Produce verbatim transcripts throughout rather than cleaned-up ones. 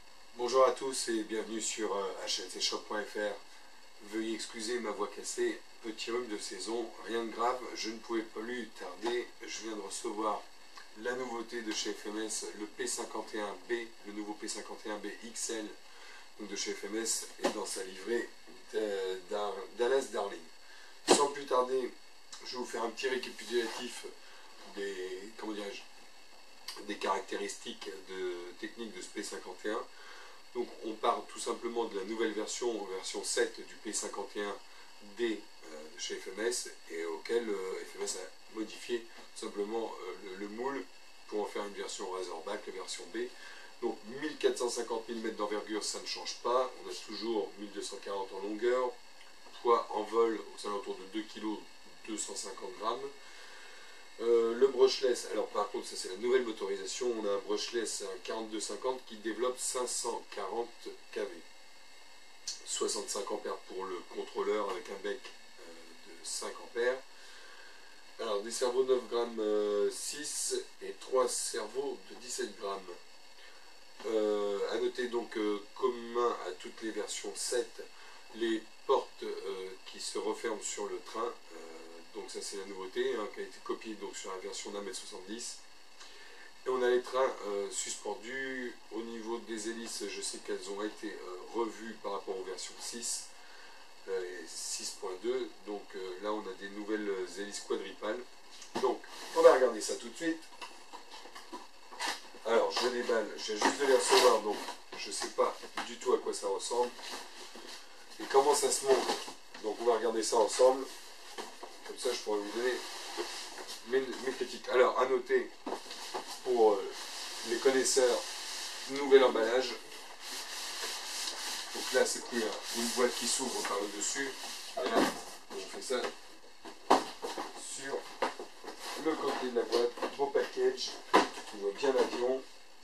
Bonjour à tous et bienvenue sur H L C shop point F R. Veuillez excuser ma voix cassée, petit rhume de saison, rien de grave, je ne pouvais pas plus tarder. Je viens de recevoir la nouveauté de chez F M S, le P cinquante et un B, le nouveau P cinquante et un B X L donc de chez F M S et dans sa livrée Dallas Darling. Sans plus tarder, je vais vous faire un petit récapitulatif des, comment dirais-je, des caractéristiques de, techniques de ce P cinquante et un. Donc on part tout simplement de la nouvelle version, version sept du P cinquante et un D euh, de chez F M S, et auquel euh, F M S a modifié tout simplement euh, le, le moule pour en faire une version Razorback, la version B. Donc mille quatre cent cinquante millimètres d'envergure, ça ne change pas, on a toujours mille deux cent quarante en longueur, poids en vol aux alentours de deux kilos deux cent cinquante grammes. Euh, le brushless, alors par contre ça c'est la nouvelle motorisation, on a un brushless un quarante-deux cinquante qui développe cinq cent quarante k V, soixante-cinq ampères pour le contrôleur avec un bec euh, de cinq ampères. Alors des cerveaux neuf grammes euh, six et trois cerveaux de dix-sept grammes. Euh, à noter donc euh, commun à toutes les versions sept, les portes euh, qui se referment sur le train. Euh, donc ça c'est la nouveauté hein, qui a été copiée donc sur la version d'un mètre soixante-dix. Et on a les trains euh, suspendus. Au niveau des hélices, je sais qu'elles ont été euh, revues par rapport aux versions six euh, et six point deux. Donc euh, là on a des nouvelles hélices quadripales. Donc on va regarder ça tout de suite. Alors je déballe, j'ai juste de les recevoir, donc je ne sais pas du tout à quoi ça ressemble. Et comment ça se monte. Donc on va regarder ça ensemble. Comme ça, je pourrais vous donner mes, mes critiques. Alors, à noter, pour euh, les connaisseurs, nouvel emballage. Donc là, c'est plus une boîte qui s'ouvre par le dessus. Et là, on fait ça sur le côté de la boîte. Beau package, qui voit bien l'avion.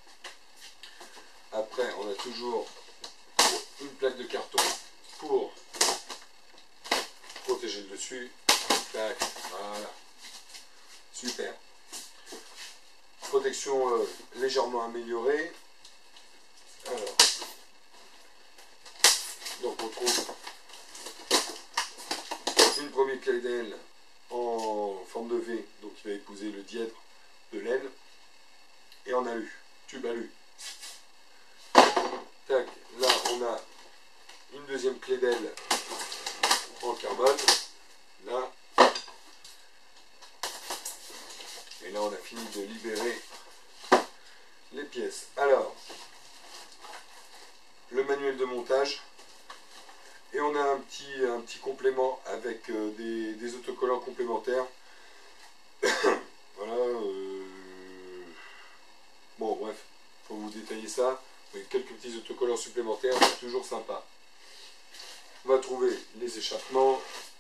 Après, on a toujours une plaque de carton pour protéger le dessus. Tac, voilà, super. Protection euh, légèrement améliorée. Alors, donc on trouve une première clé d'aile en forme de V, donc qui va épouser le dièdre de l'aile, et en alu, tube alu. Tac, là on a une deuxième clé d'aile en carbone, là. Et là, on a fini de libérer les pièces. Alors, le manuel de montage. Et on a un petit, un petit complément avec euh, des, des autocollants complémentaires. Voilà. Euh... Bon, bref, pour vous détailler ça. Avec quelques petits autocollants supplémentaires, c'est toujours sympa. On va trouver les échappements,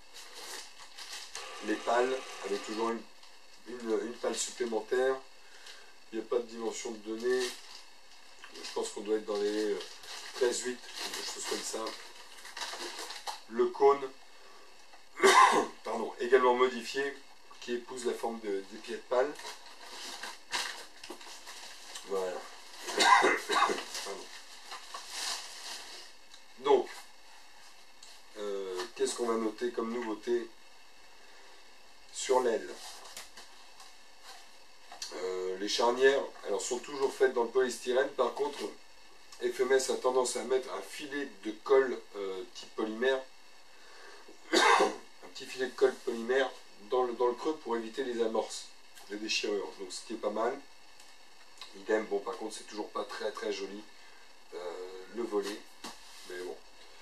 les pales, avec toujours une Une, une pale supplémentaire. Il n'y a pas de dimension de données. Je pense qu'on doit être dans les treize huit, quelque chose comme ça. Le cône, pardon, également modifié, qui épouse la forme de, des pieds de pale. Voilà. Donc, euh, qu'est-ce qu'on va noter comme nouveauté sur l'aile? Euh, les charnières alors, sont toujours faites dans le polystyrène. Par contre, F M S a tendance à mettre un filet de colle euh, type polymère, un petit filet de colle polymère dans le, dans le creux pour éviter les amorces, les déchirures. Donc ce qui est pas mal. Idem, bon par contre c'est toujours pas très très joli euh, le volet, mais bon.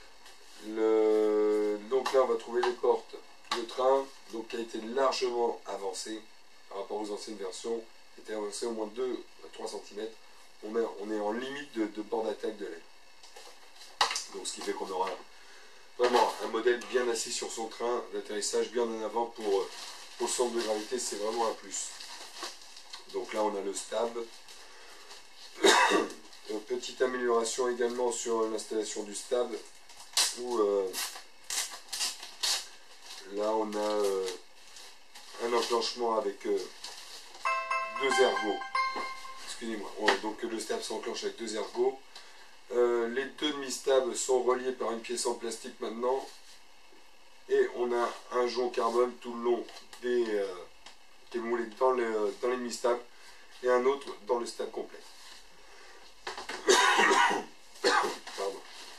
Le, donc là on va trouver les portes de train, donc qui a été largement avancé par rapport aux anciennes versions, qui était avancé au moins deux à trois centimètres. On est, on est en limite de, de bord d'attaque de l'aile. Donc ce qui fait qu'on aura vraiment un modèle bien assis sur son train d'atterrissage, bien en avant pour, pour le centre de gravité, c'est vraiment un plus. Donc là on a le stab. Petite amélioration également sur l'installation du stab, où euh, là on a euh, un enclenchement avec euh, deux ergots. Excusez-moi. Donc le stab s'enclenche avec deux ergots Euh, les deux demi-stabs sont reliés par une pièce en plastique maintenant. Et on a un jonc carbone tout le long des, euh, qui est moulé dans, le, dans les demi-stabs. Et un autre dans le stab complet. Pardon.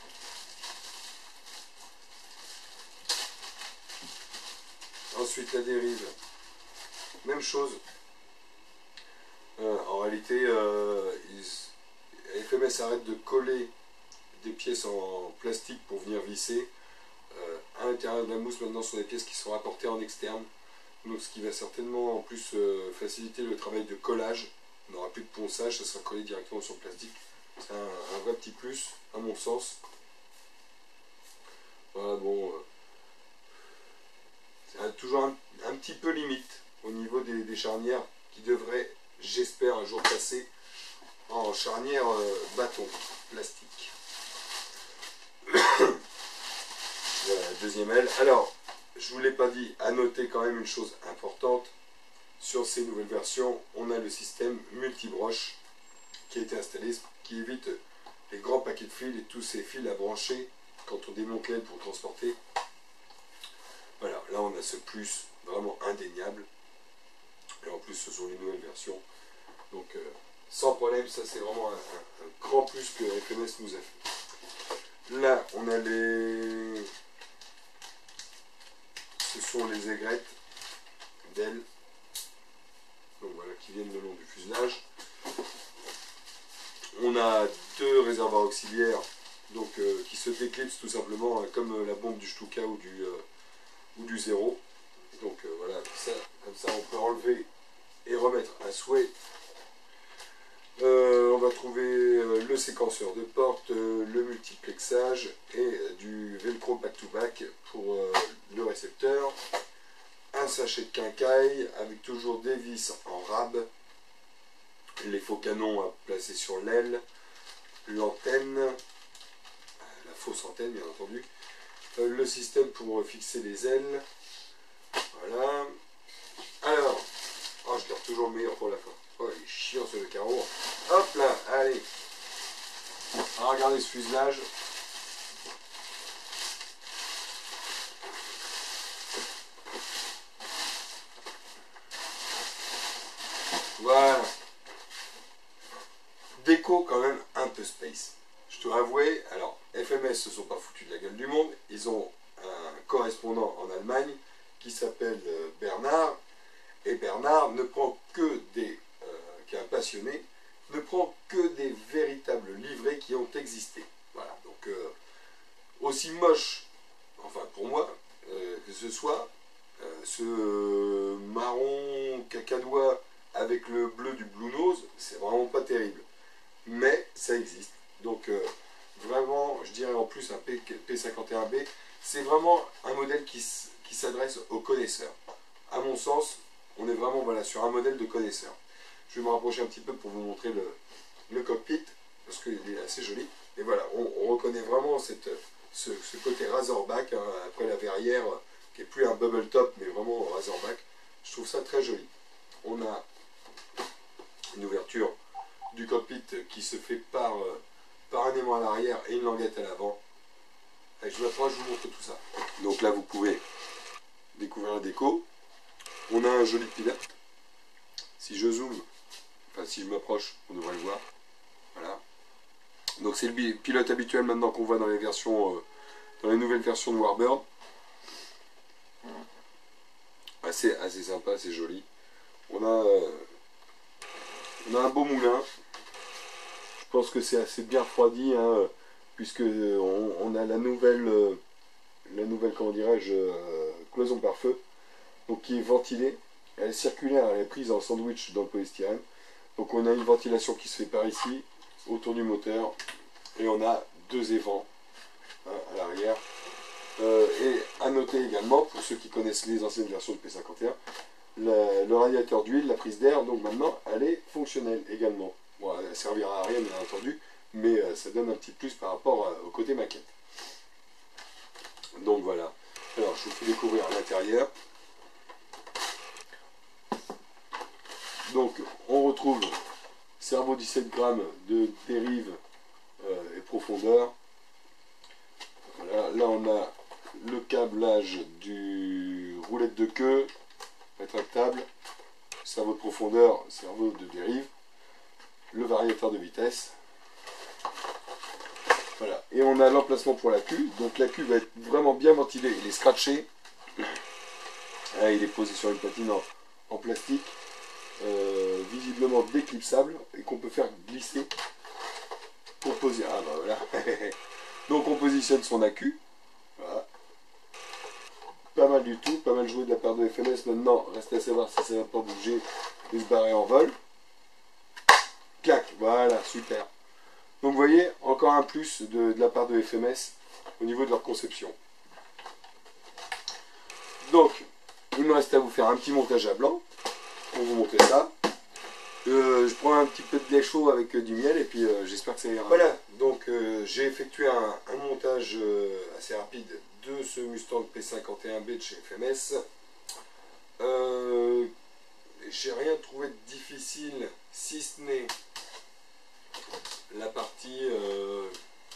Ensuite la dérive. Même chose. Euh, en réalité, euh, ils, F M S arrête de coller des pièces en plastique pour venir visser. Euh, à l'intérieur de la mousse, maintenant, ce sont des pièces qui sont rapportées en externe. Donc, ce qui va certainement en plus euh, faciliter le travail de collage. On n'aura plus de ponçage, ça sera collé directement sur le plastique. C'est un, un vrai petit plus, à mon sens. Voilà, bon. Euh, c'est toujours un, un petit peu limite au niveau des, des charnières qui devraient, j'espère, un jour passer en charnière euh, bâton plastique. Voilà, deuxième aile. Alors, je ne vous l'ai pas dit, à noter quand même une chose importante. Sur ces nouvelles versions, on a le système multibroche qui a été installé, qui évite les grands paquets de fils et tous ces fils à brancher quand on démonte l'aile pour transporter. Voilà, là on a ce plus vraiment indéniable. Et en plus, ce sont les nouvelles versions. Donc, euh, sans problème, ça c'est vraiment un, un, un grand plus que F M S nous a fait. Là, on a les... Ce sont les aigrettes d'ailes. Donc voilà, qui viennent le long du fuselage. On a deux réservoirs auxiliaires donc, euh, qui se déclipsent tout simplement euh, comme euh, la bombe du Stuka ou du, euh, ou du zéro. Donc euh, voilà, ça, comme ça on peut enlever et remettre à souhait. Euh, on va trouver euh, le séquenceur de porte, euh, le multiplexage et euh, du velcro back-to-back pour euh, le récepteur. Un sachet de quincaille avec toujours des vis en rab, les faux canons à placer sur l'aile, l'antenne, la fausse antenne bien entendu, euh, le système pour fixer les ailes. Voilà. Alors, oh, je garde toujours le meilleur pour la fin. Oh, il est chiant sur le carreau. Hop là, allez. Alors, regardez ce fuselage. Voilà. Déco quand même un peu space. Je dois avouer, alors F M S se sont pas foutus de la gueule du monde. Ils ont un correspondant en Allemagne qui s'appelle Bernard. Et Bernard ne prend que des, euh, qui est un passionné, ne prend que des véritables livrets qui ont existé. Voilà, donc euh, aussi moche, enfin pour moi, euh, que ce soit, euh, ce marron cacadois avec le bleu du Blue Nose, c'est vraiment pas terrible. Mais ça existe. Donc euh, vraiment, je dirais en plus un P cinquante et un B, c'est vraiment un modèle qui, qui s'adresse aux connaisseurs. À mon sens, on est vraiment voilà, sur un modèle de connaisseur. Je vais me rapprocher un petit peu pour vous montrer le, le cockpit, parce qu'il est assez joli. Et voilà, on, on reconnaît vraiment cette, ce, ce côté Razorback, hein, après la verrière, qui n'est plus un bubble top, mais vraiment Razorback. Je trouve ça très joli. On a une ouverture du cockpit qui se fait par, euh, par un aimant à l'arrière et une languette à l'avant. Je m'approche, je vous montre tout ça. Donc là, vous pouvez découvrir la déco. On a un joli pilote. Si je zoome, enfin si je m'approche, on devrait le voir. Voilà. Donc c'est le pilote habituel maintenant qu'on voit dans les versions, euh, dans les nouvelles versions de Warbird. Assez, assez sympa, c'est joli. On a, euh, on a un beau moulin. Je pense que c'est assez bien refroidi, hein, puisque on, on a la nouvelle, euh, la nouvelle, comment dirais-je, euh, cloison par feu, donc qui est ventilée. Elle est circulaire, elle est prise en sandwich dans le polystyrène. Donc on a une ventilation qui se fait par ici, autour du moteur, et on a deux évents hein, à l'arrière. Euh, et à noter également, pour ceux qui connaissent les anciennes versions de P cinquante et un, la, le radiateur d'huile, la prise d'air, donc maintenant elle est fonctionnelle également. Bon, elle ne servira à rien bien entendu, mais euh, ça donne un petit plus par rapport à, au côté maquette. Donc voilà. Alors je vous fais découvrir l'intérieur. Donc on retrouve cerveau dix-sept grammes de dérive euh, et profondeur. Voilà, là on a le câblage du roulette de queue rétractable, cerveau de profondeur, cerveau de dérive, le variateur de vitesse. Voilà, et on a l'emplacement pour la cuve. Donc la cuve va être vraiment bien ventilée, il est scratché. Là, il est posé sur une platine en, en plastique, euh, visiblement déclipsable, et qu'on peut faire glisser pour poser. Ah bah voilà. Donc on positionne son accu. Voilà. Pas mal du tout, pas mal joué de la part de F M S. Maintenant, reste à savoir si ça ne va pas bouger et se barrer en vol. Clac, voilà, super. Donc vous voyez, encore un plus de, de la part de F M S au niveau de leur conception. Donc, il me reste à vous faire un petit montage à blanc pour vous montrer ça. Euh, je prends un petit peu de lait chaud avec euh, du miel et puis euh, j'espère que ça ira. Voilà, donc euh, j'ai effectué un, un montage euh, assez rapide de ce Mustang P cinquante et un B de chez F M S. Euh, j'ai rien trouvé de difficile si ce n'est la partie euh,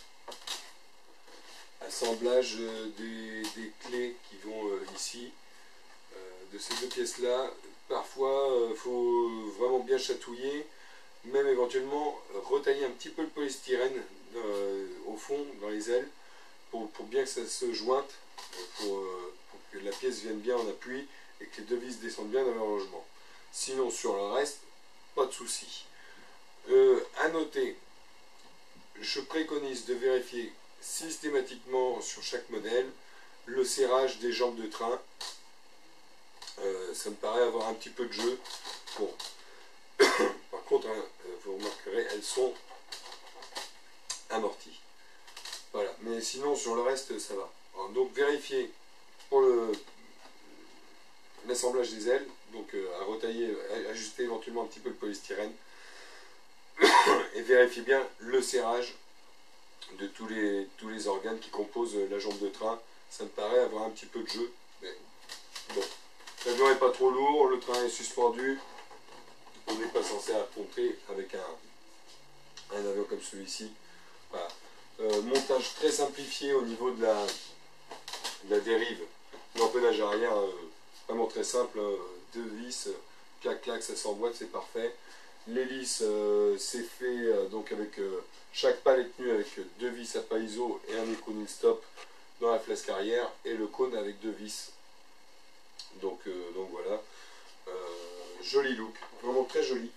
assemblage des, des clés qui vont euh, ici, euh, de ces deux pièces là. Parfois il euh, faut vraiment bien chatouiller, même éventuellement euh, retailler un petit peu le polystyrène euh, au fond dans les ailes pour, pour bien que ça se jointe, pour, euh, pour que la pièce vienne bien en appui et que les deux vis descendent bien dans leur logement. Sinon sur le reste, pas de souci. Euh, à noter, je préconise de vérifier systématiquement sur chaque modèle le serrage des jambes de train. Euh, ça me paraît avoir un petit peu de jeu. Bon. Par contre, hein, vous remarquerez, elles sont amorties. Voilà. Mais sinon, sur le reste, ça va. Alors, donc, vérifiez pour l'assemblage des ailes. Donc, euh, à retailler, à ajuster éventuellement un petit peu le polystyrène. Et vérifiez bien le serrage de tous les, tous les organes qui composent la jambe de train. Ça me paraît avoir un petit peu de jeu. Mais bon. L'avion n'est pas trop lourd, le train est suspendu. On n'est pas censé affronter avec un, un avion comme celui-ci. Voilà. Euh, montage très simplifié au niveau de la, de la dérive. L'empennage arrière, euh, vraiment très simple. Euh, deux vis, euh, clac clac, ça s'emboîte, c'est parfait. L'hélice, euh, c'est fait euh, donc avec euh, chaque pale est tenue avec deux vis à pas iso et un éconil stop dans la flasque arrière et le cône avec deux vis. Donc, euh, donc voilà, euh, joli look, vraiment très joli.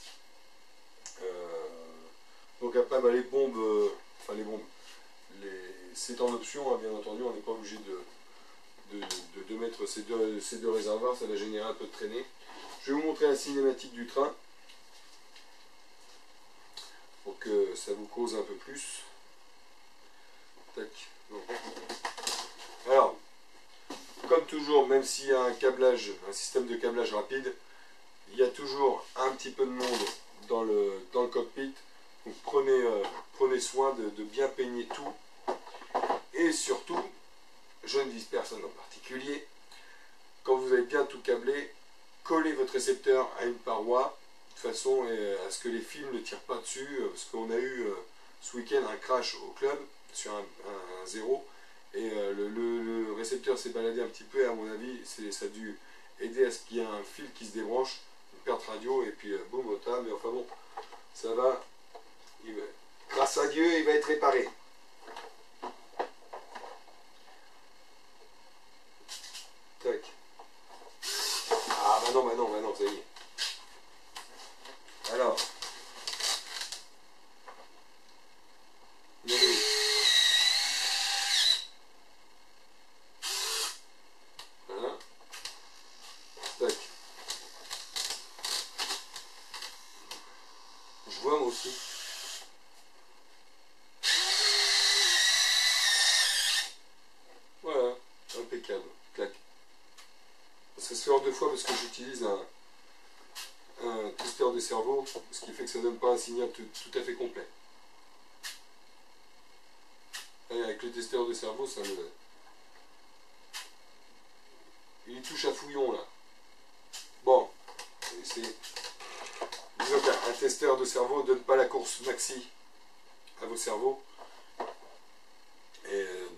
Euh, donc après bah, les bombes, euh, enfin les bombes, c'est en option, hein, bien entendu, on n'est pas obligé de, de, de, de mettre ces deux, ces deux réservoirs, ça va générer un peu de traînée. Je vais vous montrer la cinématique du train, pour que ça vous cause un peu plus. Tac. Donc. Alors, comme toujours, même s'il y a un câblage, un système de câblage rapide, il y a toujours un petit peu de monde dans le, dans le cockpit. Donc prenez, euh, prenez soin de, de bien peigner tout. Et surtout, je ne vise personne en particulier, quand vous avez bien tout câblé, collez votre récepteur à une paroi, de façon à ce que les fils ne tirent pas dessus, parce qu'on a eu euh, ce week-end un crash au club sur un, un, un zéro. Et euh, le, le, le récepteur s'est baladé un petit peu et à mon avis ça a dû aider à ce qu'il y ait un fil qui se débranche, une perte radio et puis euh, boum au tas, mais enfin bon, ça va, il va, grâce à Dieu il va être réparé. Tac. Ah bah non, bah non, bah non, ça y est. Alors. Voilà. Tac. Je vois moi aussi. Voilà, impeccable. Clac. Ça se fait en deux fois parce que j'utilise un, un testeur de cerveau, ce qui fait que ça ne donne pas un signal tout, tout à fait complet. Et avec le testeur de cerveau, ça me... Il y touche à fouillon là. Bon, c'est... Disons qu'un testeur de cerveau ne donne pas la course maxi à vos cerveaux.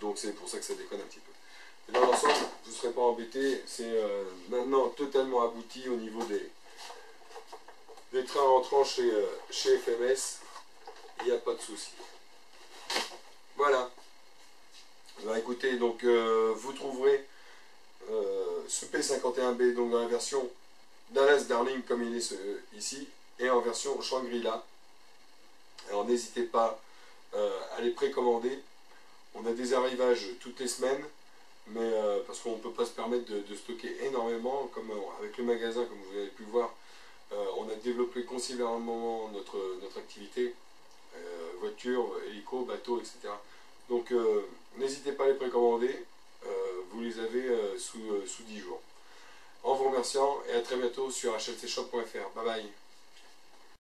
donc c'est pour ça que ça déconne un petit peu. Mais dans l'ensemble, vous ne serez pas embêtés, c'est euh, maintenant totalement abouti au niveau des, des trains rentrants chez, euh, chez F M S, il n'y a pas de souci. Voilà. Bah, écoutez, donc euh, vous trouverez euh, ce P cinquante et un B donc dans la version Dallas Darling comme il est ce, ici, et en version Shangri-La. Alors n'hésitez pas euh, à les précommander. On a des arrivages toutes les semaines, mais euh, parce qu'on ne peut pas se permettre de, de stocker énormément, comme euh, avec le magasin, comme vous avez pu voir, euh, on a développé considérablement notre, notre activité, euh, voiture, hélico, bateau, et cetera. Donc euh, n'hésitez pas à les précommander, euh, vous les avez euh, sous, euh, sous dix jours. En vous remerciant et à très bientôt sur h l c shop point f r. Bye bye.